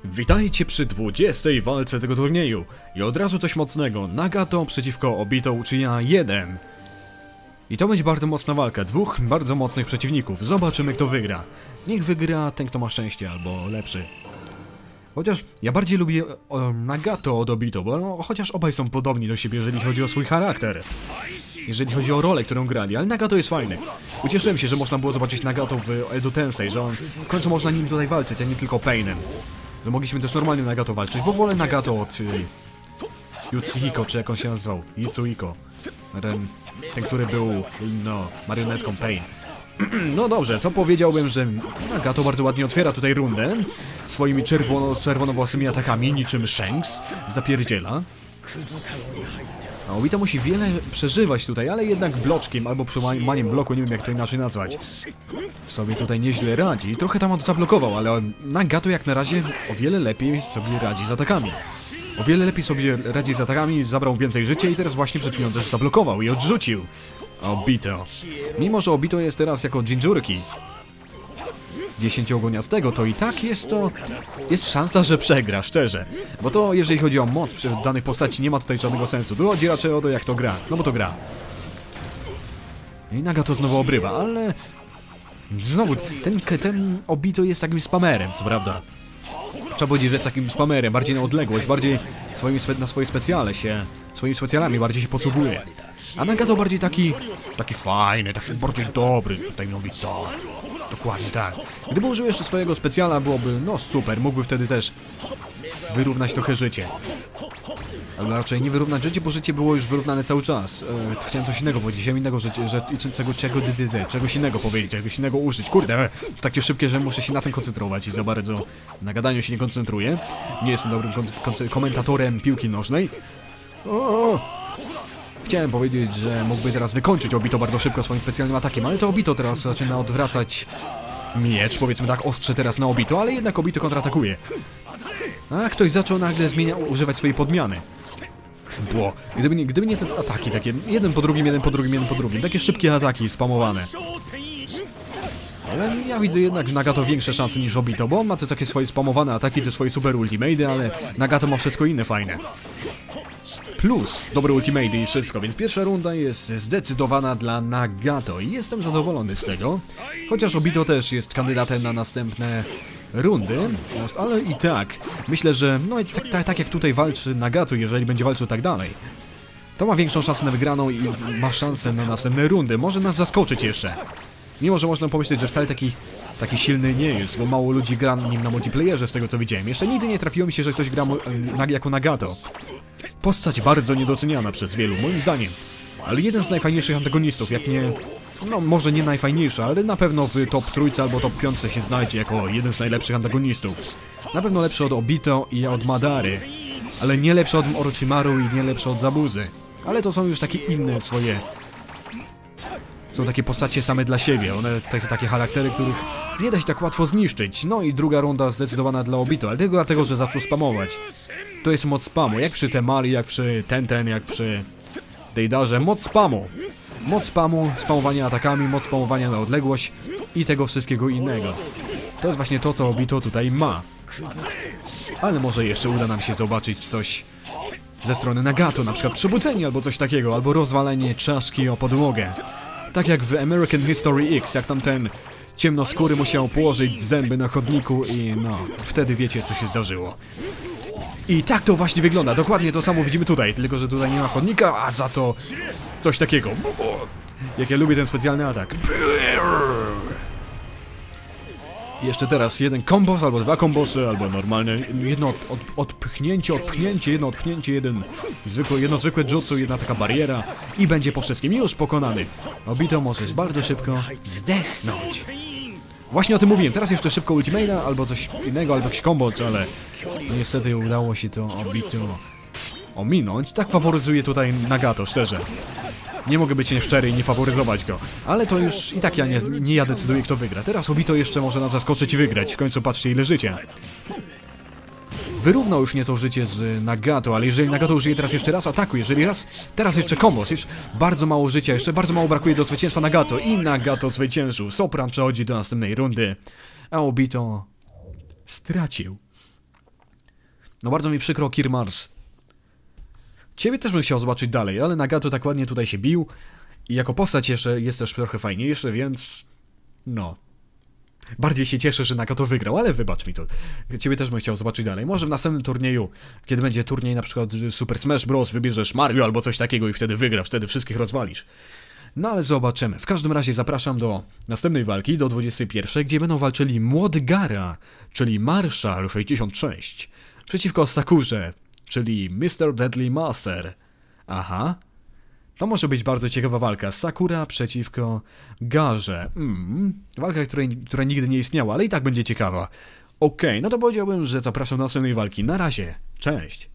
Witajcie przy 20. walce tego turnieju. I od razu coś mocnego. Nagato przeciwko Obito Uchiha 1. I to będzie bardzo mocna walka. Dwóch bardzo mocnych przeciwników. Zobaczymy, kto wygra. Niech wygra ten, kto ma szczęście, albo lepszy. Chociaż ja bardziej lubię Nagato od Obito, bo chociaż obaj są podobni do siebie, jeżeli chodzi o swój charakter. Jeżeli chodzi o rolę, którą grali, ale Nagato jest fajny. Ucieszyłem się, że można było zobaczyć Nagato w Edo Tensei, że on w końcu można nim tutaj walczyć, a nie tylko Painem. No mogliśmy też normalnie Nagato walczyć, bo wolę Nagato od Yutsuhiko, czy jak on się nazywał? Yutsuhiko. Ten, który był, no, marionetką Pain. No dobrze, to powiedziałbym, że Nagato bardzo ładnie otwiera tutaj rundę swoimi czerwonowłasymi atakami, niczym Shanks zapierdziela. A Obito musi wiele przeżywać tutaj, ale jednak bloczkiem albo przełamaniem bloku, nie wiem jak to inaczej nazwać, sobie tutaj nieźle radzi. Trochę tam zablokował, ale Nagato jak na razie o wiele lepiej sobie radzi z atakami. O wiele lepiej sobie radzi z atakami, zabrał więcej życia i teraz właśnie przed chwilą też zablokował i odrzucił Obito. Mimo że Obito jest teraz jako Jinchuriki 10-ogoniastego, to i tak jest szansa, że przegra, szczerze. Bo to jeżeli chodzi o moc przy danej postaci, nie ma tutaj żadnego sensu. Tu chodzi raczej o to, jak to gra, no bo to gra. I Nagato znowu obrywa, ale znowu, ten Obito jest takim spamerem, co prawda. Trzeba powiedzieć, że jest takim spamerem, bardziej na odległość, bardziej na swoje specjale się, swoimi specjalami bardziej się posługuje. A Nagato bardziej taki fajny, taki bardziej dobry, tutaj mówi to. Dokładnie tak. Gdyby użył jeszcze swojego specjala, byłoby, no super, mógłby wtedy też wyrównać trochę życie. Ale raczej nie wyrównać życie, bo życie było już wyrównane cały czas. Chciałem coś innego powiedzieć, chciałem innego czegoś innego powiedzieć, czegoś innego użyć. Kurde, to takie szybkie, że muszę się na tym koncentrować i za bardzo na gadaniu się nie koncentruję. Nie jestem dobrym komentatorem piłki nożnej. Chciałem powiedzieć, że mógłby teraz wykończyć Obito bardzo szybko swoim specjalnym atakiem, ale to Obito teraz zaczyna odwracać miecz, powiedzmy tak, ostrze teraz na Obito, ale jednak Obito kontratakuje. A ktoś zaczął nagle używać swojej podmiany. Bo gdyby nie te ataki takie, jeden po drugim, takie szybkie ataki spamowane. Ale ja widzę jednak w Nagato większe szanse niż Obito, bo on ma te takie swoje spamowane ataki, te swoje super ultimate, ale Nagato ma wszystko inne fajne. Plus dobre ultimate i wszystko, więc pierwsza runda jest zdecydowana dla Nagato i jestem zadowolony z tego. Chociaż Obito też jest kandydatem na następne rundy, ale i tak, myślę, że no tak jak tutaj walczy Nagato, jeżeli będzie walczył tak dalej, to ma większą szansę na wygraną i ma szansę na następne rundy, może nas zaskoczyć jeszcze. Mimo że można pomyśleć, że wcale taki silny nie jest, bo mało ludzi gra nim na multiplayerze z tego co widziałem. Jeszcze nigdy nie trafiło mi się, że ktoś gra jako Nagato. Postać bardzo niedoceniana przez wielu, moim zdaniem. Ale jeden z najfajniejszych antagonistów, jak nie... No może nie najfajniejszy, ale na pewno w top trójce albo top 5 się znajdzie jako jeden z najlepszych antagonistów. Na pewno lepszy od Obito i od Madary. Ale nie lepszy od Orochimaru i nie lepszy od Zabuzy. Ale to są już takie inne swoje... Są takie postacie same dla siebie, one takie charaktery, których nie da się tak łatwo zniszczyć. No i druga runda zdecydowana dla Obito, ale tylko dlatego, że zaczął spamować. To jest moc spamu, jak przy Temari, jak przy Tenten, jak przy Deidarze. Moc spamu. Moc spamu, spamowania atakami, moc spamowania na odległość i tego wszystkiego innego. To jest właśnie to, co Obito tutaj ma. Ale może jeszcze uda nam się zobaczyć coś ze strony Nagato, na przykład przebudzenie albo coś takiego, albo rozwalenie czaszki o podłogę. Tak jak w American History X, jak tam ten ciemnoskóry musiał położyć zęby na chodniku i no, wtedy wiecie co się zdarzyło. I tak to właśnie wygląda, dokładnie to samo widzimy tutaj, tylko że tutaj nie ma chodnika, a za to coś takiego. Jak ja lubię ten specjalny atak. I jeszcze teraz jeden kombos, albo dwa kombosy, albo normalnie jedno odpchnięcie, jedno odpchnięcie, jedno zwykłe jutsu, jedna taka bariera i będzie po wszystkim już pokonany. Obito możesz bardzo szybko zdechnąć. Właśnie o tym mówiłem, teraz jeszcze szybko ultimate'a, albo coś innego, albo jakiś kombos, ale niestety udało się to Obito ominąć. Tak faworyzuje tutaj Nagato, szczerze. Nie mogę być nieszczery i nie faworyzować go. Ale to już i tak nie ja decyduję, kto wygra. Teraz Obito jeszcze może nas zaskoczyć i wygrać. W końcu patrzcie ile życia. Wyrównał już nieco życie z Nagato, ale jeżeli Nagato użyje teraz jeszcze raz ataku, teraz jeszcze kombos, jeszcze bardzo mało życia, jeszcze bardzo mało brakuje do zwycięstwa Nagato i Nagato zwyciężył. Sopran przechodzi do następnej rundy, a Obito stracił. No bardzo mi przykro, Kir Mars. Ciebie też bym chciał zobaczyć dalej, ale Nagato tak ładnie tutaj się bił. I jako postać jeszcze jest też trochę fajniejszy, więc... No... Bardziej się cieszę, że Nagato wygrał, ale wybacz mi to. Ciebie też bym chciał zobaczyć dalej. Może w następnym turnieju, kiedy będzie turniej na przykład Super Smash Bros. Wybierzesz Mario albo coś takiego i wtedy wygrasz, wtedy wszystkich rozwalisz. No ale zobaczymy. W każdym razie zapraszam do następnej walki, do 21, gdzie będą walczyli Młody Gara, czyli Marshall 66, przeciwko Sakurze, czyli Mr. Deadly Master. Aha. To może być bardzo ciekawa walka. Sakura przeciwko Garze. Walka, która nigdy nie istniała, ale i tak będzie ciekawa. Okej, no to powiedziałbym, że zapraszam do następnej walki. Na razie. Cześć.